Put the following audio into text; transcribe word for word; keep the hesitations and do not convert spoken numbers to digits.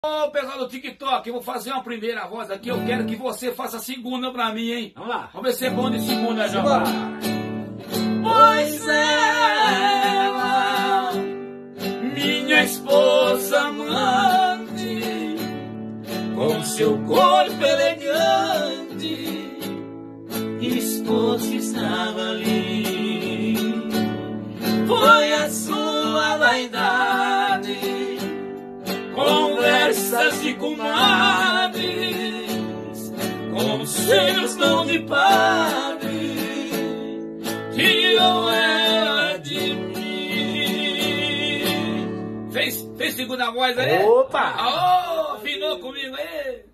Ô, pessoal do TikTok, eu vou fazer uma primeira voz aqui. Eu quero que você faça a segunda pra mim, hein? Vamos lá. Vamos ver se é bom de segunda já. Pois ela, Minha esposa amante, com seu corpo elegante, esposa estava ali. Foi a sua vaidade, conversas de comadres, conselhos não de padre, tirou ela de mim. Fez, fez segunda voz aí? Opa! Aô, afinou comigo aí?